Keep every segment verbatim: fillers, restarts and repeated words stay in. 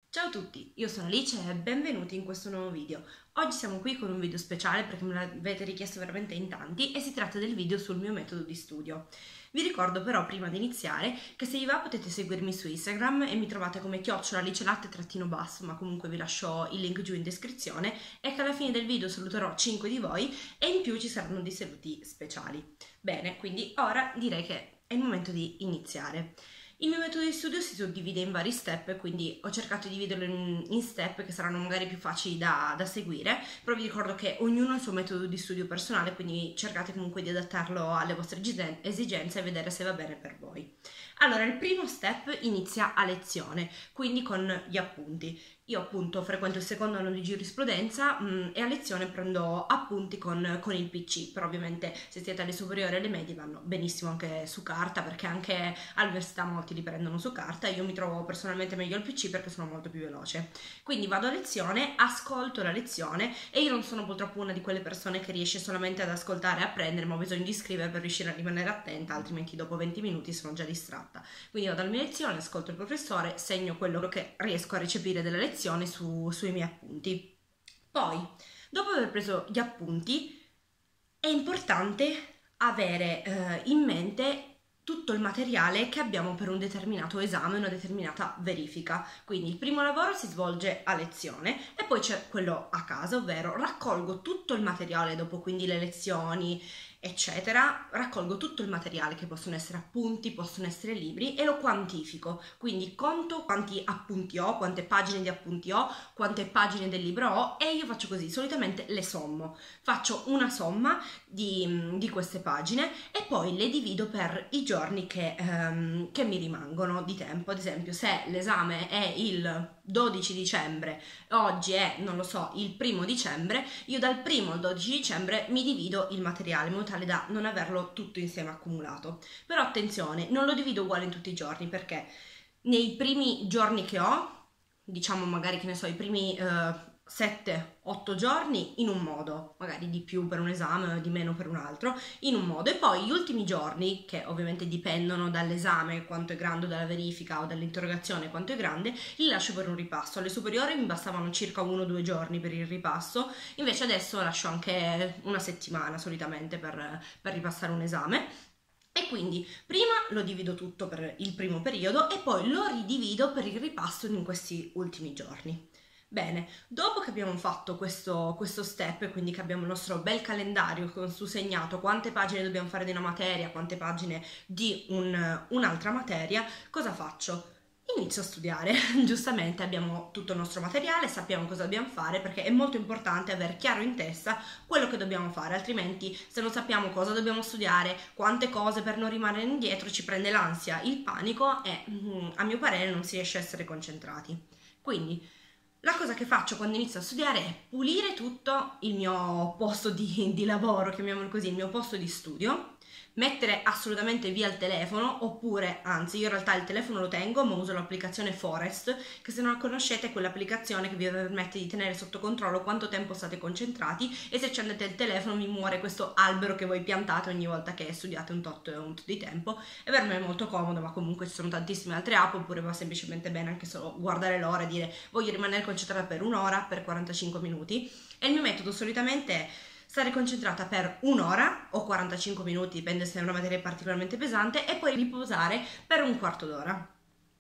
Ciao a tutti, io sono Alice e benvenuti in questo nuovo video. Oggi siamo qui con un video speciale perché me l'avete richiesto veramente in tanti e si tratta del video sul mio metodo di studio. Vi ricordo però prima di iniziare che se vi va potete seguirmi su Instagram e mi trovate come chiocciola alicelatte-basso, ma comunque vi lascio il link giù in descrizione, e che alla fine del video saluterò cinque di voi e in più ci saranno dei saluti speciali. Bene, quindi ora direi che è il momento di iniziare. Il mio metodo di studio si suddivide in vari step, quindi ho cercato di dividerlo in, in step che saranno magari più facili da, da seguire, però vi ricordo che ognuno ha il suo metodo di studio personale, quindi cercate comunque di adattarlo alle vostre esigenze e vedere se va bene per voi. Allora, il primo step inizia a lezione, quindi con gli appunti. Io appunto frequento il secondo anno di giurisprudenza mh, e a lezione prendo appunti con, con il P C, però ovviamente se siete alle superiori e alle medie vanno benissimo anche su carta, perché anche all'università molti li prendono su carta. Io mi trovo personalmente meglio al P C perché sono molto più veloce. Quindi vado a lezione, ascolto la lezione e io non sono purtroppo una di quelle persone che riesce solamente ad ascoltare e apprendere, ma ho bisogno di scrivere per riuscire a rimanere attenta, altrimenti dopo venti minuti sono già distratta. Quindi vado alla mia lezione, ascolto il professore, segno quello che riesco a recepire della lezione Su, sui miei appunti. Poi, dopo aver preso gli appunti, è importante avere eh, in mente tutto il materiale che abbiamo per un determinato esame, una determinata verifica. Quindi il primo lavoro si svolge a lezione e poi c'è quello a casa, ovvero raccolgo tutto il materiale dopo quindi le lezioni eccetera, raccolgo tutto il materiale che possono essere appunti, possono essere libri e lo quantifico, quindi conto quanti appunti ho, quante pagine di appunti ho, quante pagine del libro ho e io faccio così, solitamente le sommo, faccio una somma di, di queste pagine e poi le divido per i giorni che, ehm, che mi rimangono di tempo. Ad esempio, se l'esame è il dodici dicembre, oggi è, non lo so, il primo dicembre, io dal primo al dodici dicembre mi divido il materiale in modo tale da non averlo tutto insieme accumulato. Però attenzione, non lo divido uguale in tutti i giorni, perché nei primi giorni che ho, diciamo magari che ne so, i primi eh, sette otto giorni in un modo, magari di più per un esame o di meno per un altro, in un modo, e poi gli ultimi giorni, che ovviamente dipendono dall'esame quanto è grande, dalla verifica o dall'interrogazione quanto è grande, li lascio per un ripasso. Alle superiori mi bastavano circa uno o due giorni per il ripasso, invece adesso lascio anche una settimana solitamente per, per ripassare un esame. E quindi prima lo divido tutto per il primo periodo e poi lo ridivido per il ripasso in questi ultimi giorni. Bene, dopo che abbiamo fatto questo, questo step, quindi che abbiamo il nostro bel calendario con su segnato quante pagine dobbiamo fare di una materia, quante pagine di un, un'altra materia, cosa faccio? Inizio a studiare. Giustamente abbiamo tutto il nostro materiale, sappiamo cosa dobbiamo fare, perché è molto importante avere chiaro in testa quello che dobbiamo fare, altrimenti se non sappiamo cosa dobbiamo studiare, quante cose, per non rimanere indietro ci prende l'ansia, il panico e a mio parere non si riesce a essere concentrati. Quindi la cosa che faccio quando inizio a studiare è pulire tutto il mio posto di, di lavoro, chiamiamolo così, il mio posto di studio, mettere assolutamente via il telefono, oppure, anzi, io in realtà il telefono lo tengo, ma uso l'applicazione Forest, che se non la conoscete è quell'applicazione che vi permette di tenere sotto controllo quanto tempo state concentrati, e se accendete il telefono vi muore questo albero che voi piantate ogni volta che studiate un tot, un tot di tempo, e per me è molto comodo, ma comunque ci sono tantissime altre app, oppure va semplicemente bene anche solo guardare l'ora e dire voglio rimanere concentrata per un'ora, per quarantacinque minuti, e il mio metodo solitamente è stare concentrata per un'ora o quarantacinque minuti, dipende se è una materia particolarmente pesante, e poi riposare per un quarto d'ora.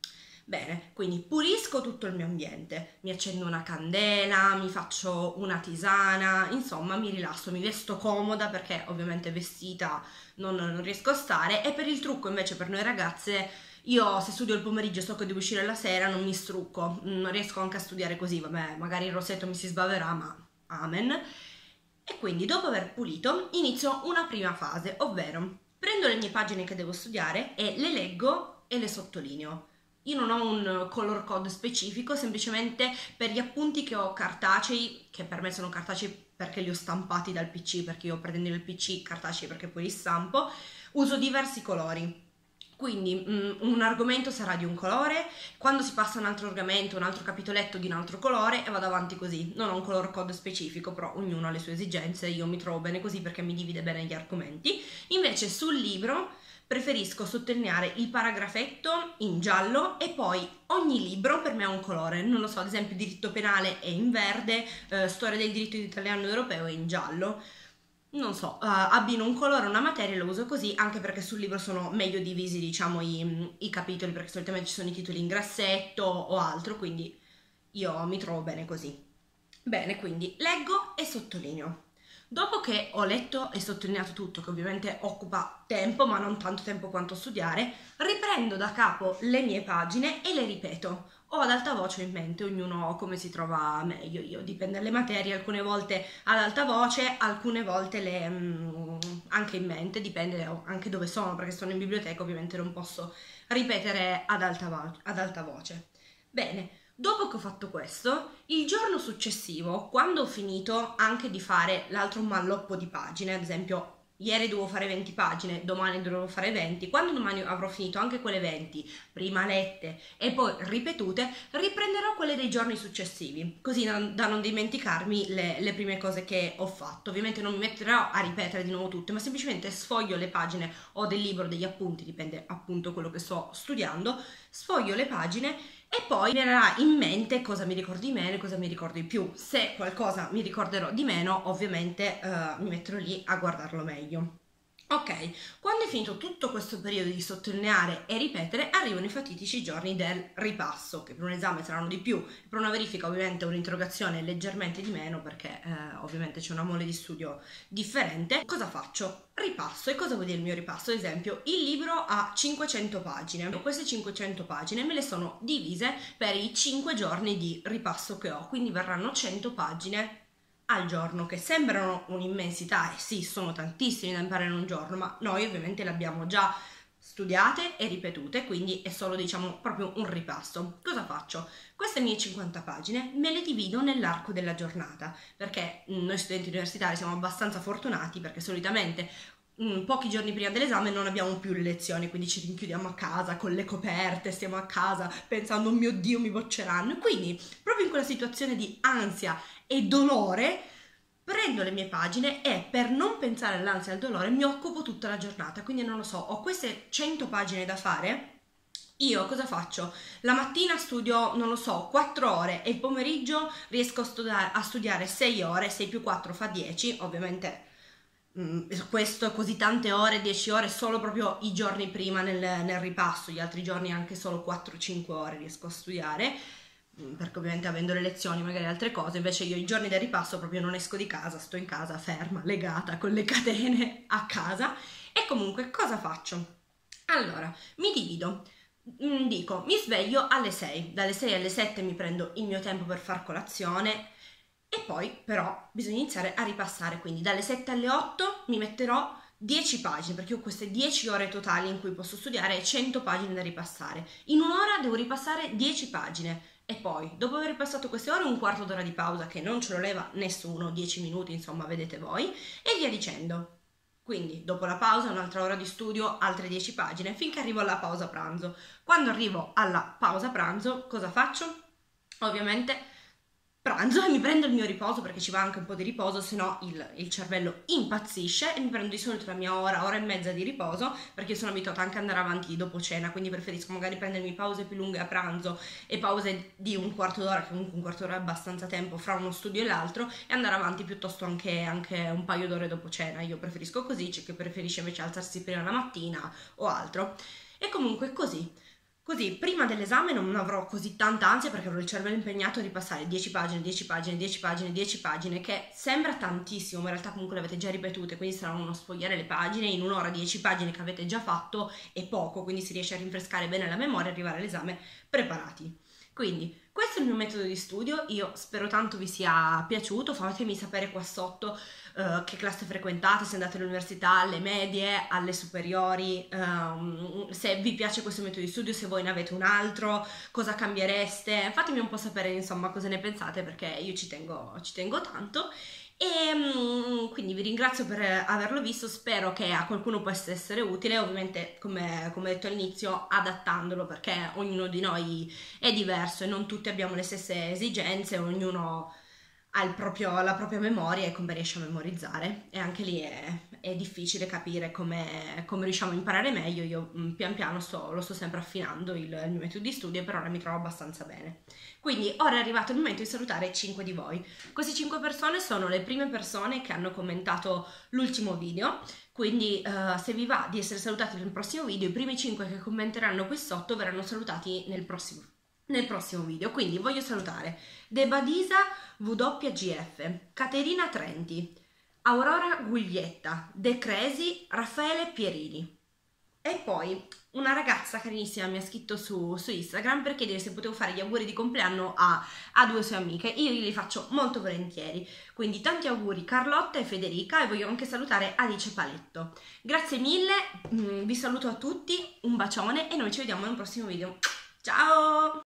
Bene, quindi pulisco tutto il mio ambiente, mi accendo una candela, mi faccio una tisana, insomma mi rilasso, mi vesto comoda perché ovviamente vestita non, non riesco a stare, e per il trucco invece per noi ragazze, io se studio il pomeriggio so che devo uscire la sera, non mi strucco, non riesco anche a studiare così, vabbè, magari il rossetto mi si sbaverà, ma amen. E quindi dopo aver pulito inizio una prima fase, ovvero prendo le mie pagine che devo studiare e le leggo e le sottolineo. Io non ho un color code specifico, semplicemente per gli appunti che ho cartacei, che per me sono cartacei perché li ho stampati dal P C, perché io prendo il P C cartacei perché poi li stampo, uso diversi colori. Quindi um, un argomento sarà di un colore, quando si passa a un altro argomento, un altro capitoletto di un altro colore, e vado avanti così. Non ho un color code specifico, però ognuno ha le sue esigenze, io mi trovo bene così perché mi divide bene gli argomenti. Invece sul libro preferisco sottolineare il paragrafetto in giallo e poi ogni libro per me ha un colore, non lo so, ad esempio diritto penale è in verde, eh, storia del diritto italiano ed europeo è in giallo. Non so, uh, abbino un colore, una materia e lo uso così, anche perché sul libro sono meglio divisi, diciamo, i, i capitoli, perché solitamente ci sono i titoli in grassetto o altro, quindi io mi trovo bene così. Bene, quindi leggo e sottolineo. Dopo che ho letto e sottolineato tutto, che ovviamente occupa tempo, ma non tanto tempo quanto studiare, riprendo da capo le mie pagine e le ripeto. O ad alta voce in mente, ognuno come si trova meglio, io dipende dalle materie, alcune volte ad alta voce, alcune volte le, mm, anche in mente, dipende anche dove sono, perché sono in biblioteca ovviamente non posso ripetere ad alta, vo- ad alta voce. Bene, dopo che ho fatto questo, il giorno successivo, quando ho finito anche di fare l'altro malloppo di pagine, ad esempio ieri dovevo fare venti pagine, domani dovevo fare venti, quando domani avrò finito anche quelle venti, prima lette e poi ripetute, riprenderò quelle dei giorni successivi, così non, da non dimenticarmi le, le prime cose che ho fatto. Ovviamente non mi metterò a ripetere di nuovo tutte, ma semplicemente sfoglio le pagine o del libro, degli appunti, dipende appunto quello che sto studiando, sfoglio le pagine e poi mi verrà in mente cosa mi ricordo di meno e cosa mi ricordo di più. Se qualcosa mi ricorderò di meno, ovviamente eh, mi metterò lì a guardarlo meglio. Ok, quando è finito tutto questo periodo di sottolineare e ripetere, arrivano i fatidici giorni del ripasso, che per un esame saranno di più, per una verifica ovviamente un'interrogazione leggermente di meno, perché eh, ovviamente c'è una mole di studio differente. Cosa faccio? Ripasso. E cosa vuol dire il mio ripasso? Ad esempio, il libro ha cinquecento pagine. Queste cinquecento pagine me le sono divise per i cinque giorni di ripasso che ho, quindi verranno cento pagine al giorno, che sembrano un'immensità, e sì, sono tantissimi da imparare in un giorno, ma noi ovviamente le abbiamo già studiate e ripetute, quindi è solo, diciamo, proprio un ripasso. Cosa faccio? Queste mie cinquanta pagine me le divido nell'arco della giornata, perché noi studenti universitari siamo abbastanza fortunati, perché solitamente mh, pochi giorni prima dell'esame non abbiamo più le lezioni, quindi ci rinchiudiamo a casa con le coperte, stiamo a casa pensando, oh mio Dio, mi bocceranno, quindi proprio in quella situazione di ansia e dolore prendo le mie pagine e per non pensare all'ansia e al dolore mi occupo tutta la giornata. Quindi non lo so, ho queste cento pagine da fare, io cosa faccio? La mattina studio, non lo so, quattro ore e il pomeriggio riesco a studiare, a studiare sei ore, sei più quattro fa dieci, ovviamente mh, questo così tante ore, dieci ore solo proprio i giorni prima nel, nel ripasso, gli altri giorni anche solo quattro cinque ore riesco a studiare, perché ovviamente avendo le lezioni magari altre cose, invece io i giorni del ripasso proprio non esco di casa, sto in casa ferma, legata con le catene a casa. E comunque cosa faccio? Allora, mi divido, dico, mi sveglio alle sei, dalle sei alle sette mi prendo il mio tempo per far colazione e poi però bisogna iniziare a ripassare, quindi dalle sette alle otto mi metterò dieci pagine, perché ho queste dieci ore totali in cui posso studiare e cento pagine da ripassare. In un'ora devo ripassare dieci pagine. E poi, dopo aver passato queste ore, un quarto d'ora di pausa che non ce lo leva nessuno, dieci minuti, insomma, vedete voi, e via dicendo. Quindi, dopo la pausa, un'altra ora di studio, altre dieci pagine, finché arrivo alla pausa pranzo. Quando arrivo alla pausa pranzo, cosa faccio? Ovviamente pranzo e mi prendo il mio riposo, perché ci va anche un po' di riposo, se no il, il cervello impazzisce, e mi prendo di solito la mia ora, ora e mezza di riposo, perché sono abituata anche ad andare avanti dopo cena, quindi preferisco magari prendermi pause più lunghe a pranzo e pause di un quarto d'ora, che comunque un quarto d'ora è abbastanza tempo fra uno studio e l'altro, e andare avanti piuttosto anche, anche un paio d'ore dopo cena. Io preferisco così, c'è chi preferisce invece alzarsi prima la mattina o altro. E comunque così. Così, prima dell'esame non avrò così tanta ansia, perché avrò il cervello impegnato a ripassare dieci pagine, dieci pagine, dieci pagine, dieci pagine, che sembra tantissimo, ma in realtà comunque le avete già ripetute, quindi sarà uno sfogliare le pagine, in un'ora dieci pagine che avete già fatto è poco, quindi si riesce a rinfrescare bene la memoria e arrivare all'esame preparati. Quindi, questo è il mio metodo di studio, io spero tanto vi sia piaciuto, fatemi sapere qua sotto uh, che classe frequentate, se andate all'università, alle medie, alle superiori, um, se vi piace questo metodo di studio, se voi ne avete un altro, cosa cambiereste, fatemi un po' sapere insomma cosa ne pensate, perché io ci tengo, ci tengo tanto. E um, quindi vi ringrazio per averlo visto, spero che a qualcuno possa essere utile, ovviamente come, come detto all'inizio adattandolo, perché ognuno di noi è diverso e non tutti abbiamo le stesse esigenze, ognuno ha il proprio, la propria memoria e come riesce a memorizzare, e anche lì è, è difficile capire come, come riusciamo a imparare meglio. Io mh, pian piano sto, lo sto sempre affinando il, il mio metodo di studio, e per ora mi trovo abbastanza bene. Quindi ora è arrivato il momento di salutare cinque di voi. Queste cinque persone sono le prime persone che hanno commentato l'ultimo video, quindi uh, se vi va di essere salutati nel prossimo video, i primi cinque che commenteranno qui sotto verranno salutati nel prossimo, nel prossimo video. Quindi voglio salutare Debadisa W G F, Caterina Trenti, Aurora Guglietta, De Cresi, Raffaele Pierini. E poi una ragazza carinissima mi ha scritto su, su Instagram per chiedere se potevo fare gli auguri di compleanno a, a due sue amiche. Io li faccio molto volentieri, quindi tanti auguri Carlotta e Federica, e voglio anche salutare Alice Paletto. Grazie mille, vi saluto a tutti, un bacione e noi ci vediamo in un prossimo video. Ciao!